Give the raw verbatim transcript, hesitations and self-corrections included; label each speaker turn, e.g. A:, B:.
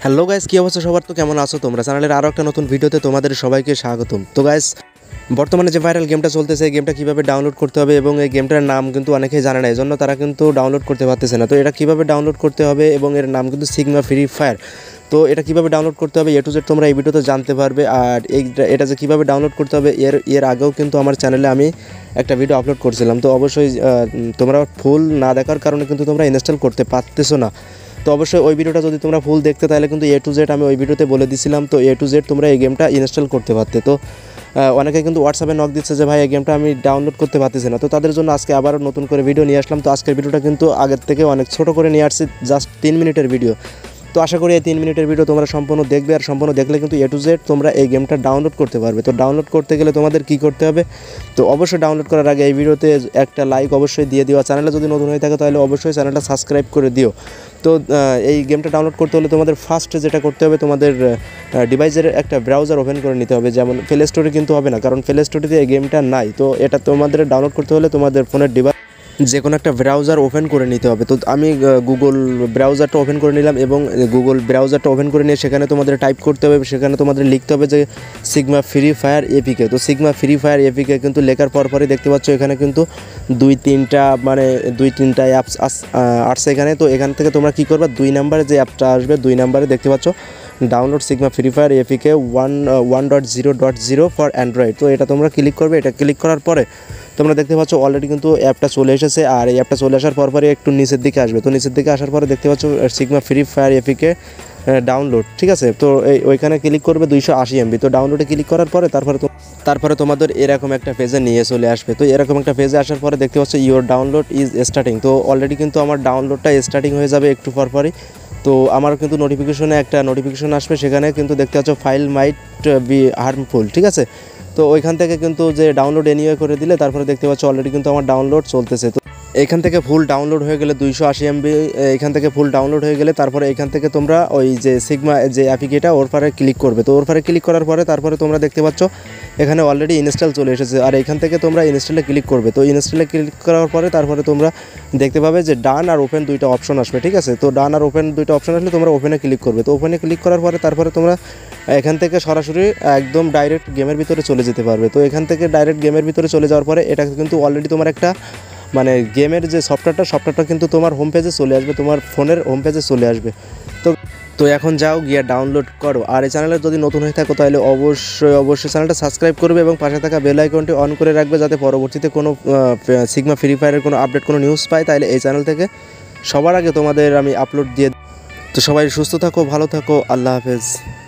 A: Hello guys, কী অবস্থা সবার? তো কেমন আছো তোমরা? চ্যানেলের আরও একটা নতুন ভিডিওতে তোমাদের সবাইকে স্বাগতম। তো গাইস, বর্তমানে যে ভাইরাল গেমটা চলতেছে এই গেমটা কীভাবে ডাউনলোড করতে হবে এবং এই গেমটার নাম কিন্তু অনেকেই জানে না, এই জন্য তারা কিন্তু ডাউনলোড করতে পারতেছে না। তো এটা কীভাবে ডাউনলোড করতে হবে এবং এর নাম কিন্তু সিগমা ফ্রি ফায়ার। তো এটা কীভাবে ডাউনলোড করতে হবে এ টু জেড তোমরা এই ভিডিওতে জানতে পারবে। আর এই এটা যে কীভাবে ডাউনলোড করতে হবে এর এর আগেও কিন্তু আমার চ্যানেলে আমি একটা ভিডিও আপলোড করছিলাম। তো অবশ্যই তোমরা ফুল না দেখার কারণে কিন্তু তোমরা ইনস্টল করতে পারতেছো না। তো অবশ্যই ওই ভিডিওটা যদি তোমরা ফুল দেখতে তাহলে কিন্তু এ টু জেড আমি ওই ভিডিওতে বলে দিছিলাম। তো এ টু জেড তোমরা এই গেমটা ইনস্টল করতে পারতে। তো অনেকে কিন্তু হোয়াটসঅ্যাপে নক দিচ্ছে যে ভাই এই গেমটা আমি ডাউনলোড করতে পারতেছি না। তো তাদের জন্য আজকে আবারও নতুন করে ভিডিও নিয়ে আসলাম। তো আজকের ভিডিওটা কিন্তু আগের থেকে অনেক ছোটো করে নিয়ে আসছি, জাস্ট তিন মিনিটের ভিডিও। তো আশা করি এই তিন মিনিটের ভিডিও তোমরা সম্পূর্ণ দেখবে, আর সম্পূর্ণ দেখলে কিন্তু এ টু জেড তোমরা এই গেমটা ডাউনলোড করতে পারবে। তো ডাউনলোড করতে গেলে তোমাদের কী করতে হবে? তো অবশ্যই ডাউনলোড করার আগে এই ভিডিওতে একটা লাইক অবশ্যই দিয়ে দিও। চ্যানেলে যদি নতুন হয়ে থাকে তাহলে অবশ্যই চ্যানেলটা সাবস্ক্রাইব করে দিও। তো এই গেমটা ডাউনলোড করতে হলে তোমাদের ফার্স্ট যেটা করতে হবে, তোমাদের ডিভাইসের একটা ব্রাউজার ওপেন করে নিতে হবে। যেমন প্লে স্টোরে কিন্তু হবে না, কারণ প্লে স্টোরে এই গেমটা নাই। তো এটা তোমাদের ডাউনলোড করতে হলে তোমাদের ফোনের ডিভাইস যে কোনো একটা ব্রাউজার ওপেন করে নিতে হবে। তো আমি গুগল ব্রাউজারটা ওপেন করে নিলাম এবং গুগল ব্রাউজারটা ওপেন করে নিয়ে সেখানে তোমাদের টাইপ করতে হবে, সেখানে তোমাদের লিখতে হবে যে সিগমা ফ্রি ফায়ার এপিকে। তো সিগমা ফ্রি ফায়ার এপিকে কিন্তু লেখার পরপরই দেখতে পাচ্ছ এখানে কিন্তু দুই তিনটা মানে দুই তিনটা অ্যাপস আসছে এখানে। তো এখান থেকে তোমরা কী করবে, দুই নাম্বারে যে অ্যাপটা আসবে দুই নাম্বারে দেখতে পাচ্ছ download Sigma Free Fire APK one one dot zero dot zero for Android. তো এটা তোমরা ক্লিক করবে। এটা ক্লিক করার পরে তোমরা দেখতে পাচ্ছ অলরেডি কিন্তু অ্যাপটা চলে এসেছে। আর এই অ্যাপটা চলে আসার পর পরে একটু নিচের দিকে আসবে। তো নিচের দিকে আসার পরে দেখতে পাচ্ছ Sigma Free Fire APK download, ঠিক আছে। তো এই ওইখানে ক্লিক করবে দুইশো আশি এমবি। তো ডাউনলোডে ক্লিক করার পরে তারপরে তারপরে তোমাদের এরকম একটা পেজে নিয়ে চলে আসবে। তো এরকম একটা পেজে আসার পরে দেখতে পাচ্ছ ইওর ডাউনলোড ইজ স্টার্টিং। তো অলরেডি কিন্তু আমার ডাউনলোডটা স্টার্টিং হয়ে যাবে একটু পরপরই। তো আমার কিন্তু নোটিফিকেশনে একটা নোটিফিকেশন আসবে, সেখানে কিন্তু দেখতে পাচ্ছ ফাইল মাইট বি হার্মফুল, ঠিক আছে। তো ওইখান থেকে কিন্তু যে ডাউনলোড এনিওয়ে করে দিলে তারপরে দেখতে পাচ্ছ অলরেডি কিন্তু আমার ডাউনলোড চলতেছে। তো এখান থেকে ফুল ডাউনলোড হয়ে গেলে দুইশো আশি এমবি এখান থেকে ফুল ডাউনলোড হয়ে গেলে তারপরে এখান থেকে তোমরা ওই যে সিগমা যে অ্যাপিকেটা ওর পারে ক্লিক করবে। তো ওর পারে ক্লিক করার পরে তারপরে তোমরা দেখতে পাচ্ছ এখানে অলরেডি ইনস্টল চলে এসেছে। আর এখান থেকে তোমরা ইনস্টলে ক্লিক করবে। তো ইনস্টলে ক্লিক করার পরে তারপরে তোমরা দেখতে পাবে যে ডান আর ওপেন দুইটা অপশন আসবে, ঠিক আছে। তো ডান আর ওপেন দুইটা অপশন আসলে তোমরা ওপেনে ক্লিক করবে। তো ওপেনে ক্লিক করার পরে তারপরে তোমরা এখান থেকে সরাসরি একদম ডাইরেক্ট গেমের ভিতরে চলে যেতে পারবে। তো এখান থেকে ডাইরেক্ট গেমের ভিতরে চলে যাওয়ার পরে এটা কিন্তু অলরেডি তোমার একটা মানে গেমের যে সফটওয়্যারটা সফটওয়্যারটা কিন্তু তোমার হোম পেজে চলে আসবে, তোমার ফোনের হোম পেজে চলে আসবে। তো তো এখন যাও গিয়ে ডাউনলোড করো। আর এই চ্যানেলে যদি নতুন হয়ে থাকো তাহলে অবশ্যই অবশ্যই চ্যানেলটা সাবস্ক্রাইব করবে এবং পাশে থাকা বেল আইকনটি অন করে রাখবে, যাতে পরবর্তীতে কোনো সিগমা ফ্রি ফায়ারের কোনো আপডেট কোনো নিউজ পায় তাহলে এই চ্যানেল থেকে সবার আগে তোমাদের আমি আপলোড দিয়ে। তো সবাই সুস্থ থাকো, ভালো থাকো, আল্লাহ হাফেজ।